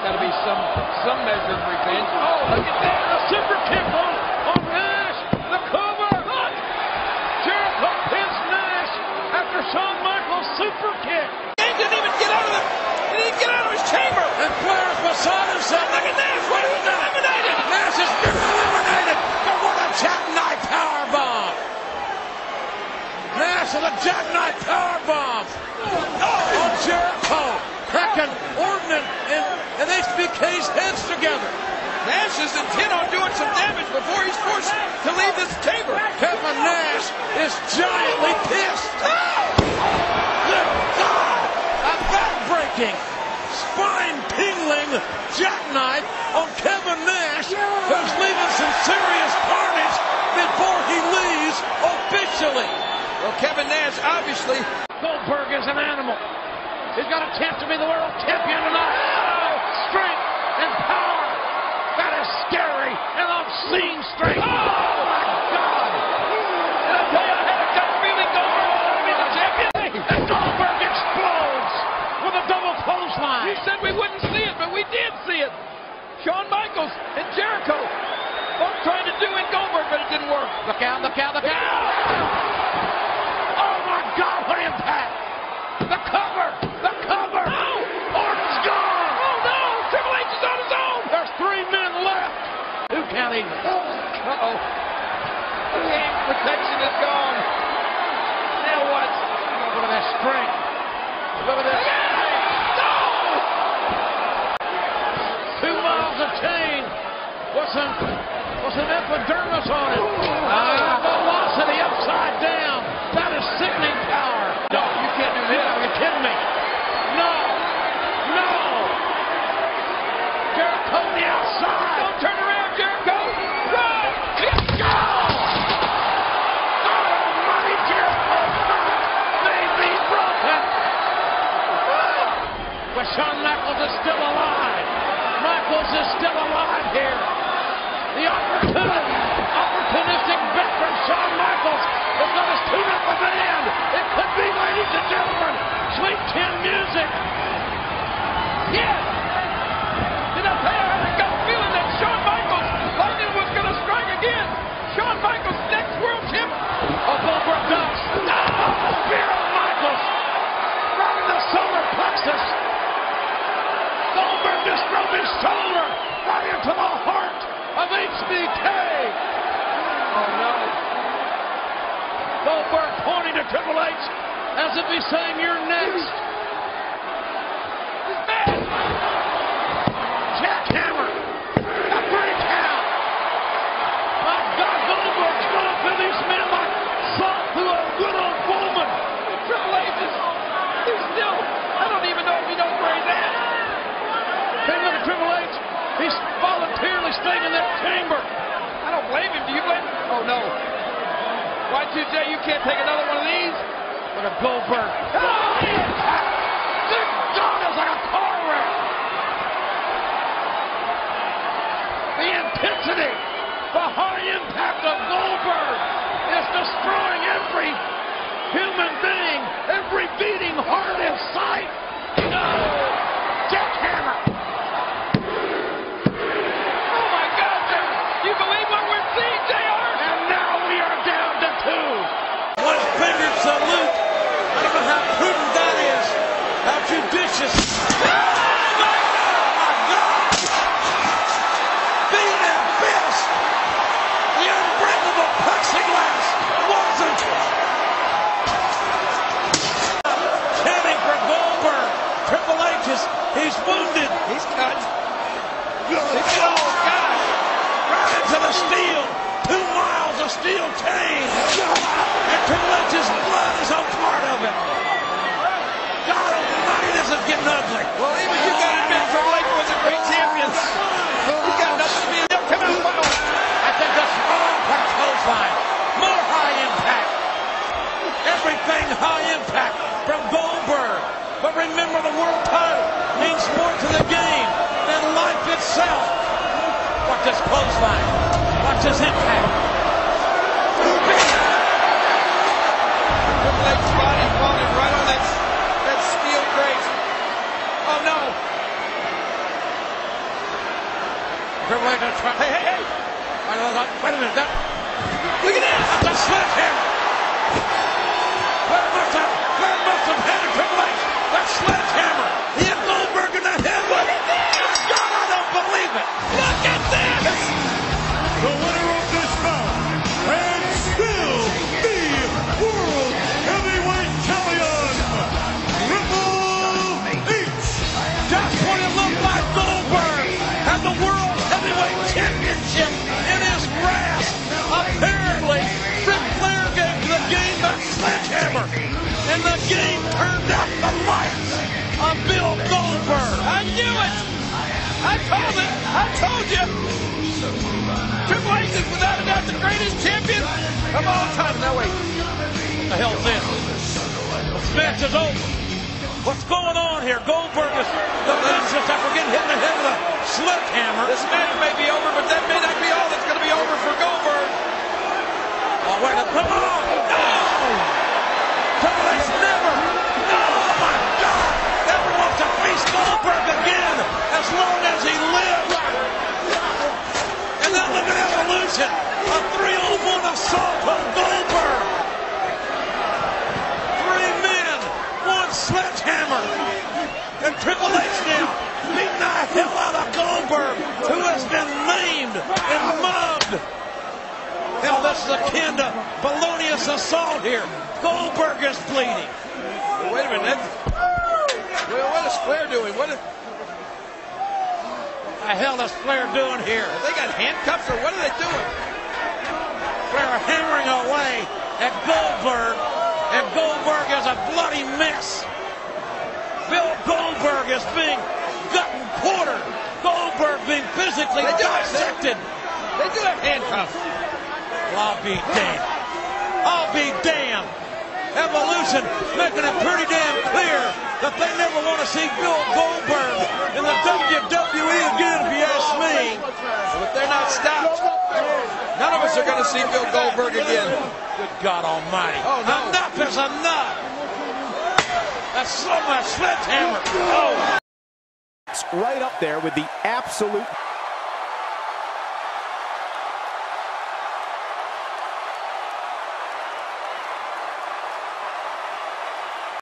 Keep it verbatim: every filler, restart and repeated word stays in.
Got to be some some measure of revenge. Oh, look at that! A super kick on, on Nash. The cover. Look! Jericho pins Nash after Shawn Michaels' super kick. He didn't even get out of the. He didn't get out of his chamber. And Flair's beside himself. Look at Nash! What is eliminated? Nash is eliminated. But what a jackknife powerbomb! Nash with a jackknife powerbomb. Oh, on Jericho, cracking Orton and, and, and H B K's heads together. Nash is intent on doing some damage before he's forced to leave this chamber. Kevin Nash is giantly pissed. Oh! Good God! A back-breaking, spine-tingling jackknife on Kevin Nash, who's leaving some serious carnage before he leaves officially. Well, Kevin Nash, obviously. Goldberg is an animal. He's got a chance to be the world champion tonight. Oh, strength and power. That is scary and obscene strength. Oh, my God. And I tell you, I had a gut feeling Goldberg was going to be the champion. And Goldberg explodes with a double clothesline. You said we wouldn't see it, but we did see it. Shawn Michaels and Jericho both trying to do in Goldberg, but it didn't work. Look out, look out, look out. God, what impact! The cover! The cover! No! Orton's gone! Oh no! Triple H is on his own! There's three men left! Two count even. Uh-oh. Game protection is gone. Now what? Look at that strength. Look at this. No! Two miles of chain with some, with some epidermis on it. Ah, velocity upside down. That is sickening power. No, you can't do that. Are you kidding me? No. No. Jericho on the outside. Don't turn around, Jericho. Run. Let's go. God almighty, Jericho may be broken. But Shawn Michaels is still alive. Michaels is still alive here. The opportunity, opportunistic veteran Shawn Michaels is going to tune up a band. It could be, ladies and gentlemen, Sweet Chin Music. Yes. Did I tell you I had a gut feeling that Shawn Michaels lightning was going to strike again? Shawn Michaels next world champ. Oh, Goldberg does. Oh, spear of Michaels. Right in the solar plexus. Goldberg just drove his shoulder right into the heart of H B K. Oh no. Goldberg pointing to Triple H as if he's saying, you're next. He's mad. Jackhammer. A three count. My God, Goldberg's going through these men like salt through a good old woman. Triple H is he's still, I don't even know if he knows where he's at. Hey, look at Triple H. He's voluntarily staying in that chamber. I don't blame him. Do you blame him? Oh, no. Y two J, you can't take another one of these. Look at Goldberg. Oh, good God, it's like a car wreck. The intensity, the high impact of Goldberg is destroying every human being, every beating heart in sight. No! Jackhammer. You believe what we're seeing, J R? And now we are down to two. One-fingered salute. I don't know how prudent that is. How judicious. Oh, my God! My God! Beat and fist. The unbreakable plexiglass wasn't. Chanting for Goldberg. Triple H is, he's wounded. He's cut. He's, oh, God. Right into the steel. Two miles of steel chain. And Triple H's blood is a part of it. God almighty, this is getting ugly. Well, even you got to admit Triple H was a great champion. You got nothing to be. They'll come out final. I think that's wrong for clothesline. More high impact. Everything high impact from Goldberg. But remember, the world title means more to the game than life itself. Watch this clothesline. Watch this impact. Triple H's body falling right on that, that steel grate. Oh no. Triple H is trying. Hey, hey, hey! Wait a minute. That, Look at this! that's a sledgehammer. Flair must have, Flair must have had a Triple H. That sledgehammer. He hit Goldberg in the head with it. God, I don't believe it. Look at this. The winner of this bout, and still the World Heavyweight Champion, Triple H. Just when it looked like Goldberg had the World Heavyweight Championship in his grasp, apparently Ric Flair gave the game that sledgehammer, and the game turned out the lights on Bill Goldberg. I knew it! I told it! I told you! Triple H is without a doubt the greatest champion of all time. Now wait. What the hell's this? This match is over. What's going on here? Goldberg is the vicious after getting hit in the head with a sledgehammer. This match may be over, but that may not be all that's going to be over for Goldberg. Oh, wait a minute. Come on! No! Triple H never! No, my God! Never wants to face Goldberg again as long as he lives. And then look at Evolution. A three on one assault on Goldberg. Three men, one sledgehammer. And Triple H now beating the hell out of Goldberg, who has been maimed and mugged. Hell, this is akin to felonious assault here. Goldberg is bleeding. Well, wait a minute. Well, what is Flair doing? What is... The hell is Flair doing here? Have they got handcuffs or what are they doing? Flair hammering away at Goldberg, and Goldberg is a bloody mess. Bill Goldberg is being gut and quartered. Goldberg being physically They do it. dissected. They do have handcuffs. Well, I'll be damned. I'll be damned. Evolution making it pretty damn clear that they never want to see Bill Goldberg in the W W E again, if you ask me. But they're not stopped. None of us are going to see Bill Goldberg again. Good God Almighty. Oh, no. Enough is enough. That's so much sledgehammer. Oh. Right up there with the absolute